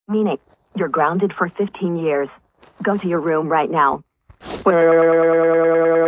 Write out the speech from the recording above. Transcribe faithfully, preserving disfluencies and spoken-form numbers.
Meanie, you're grounded for fifteen years. Go to your room right now.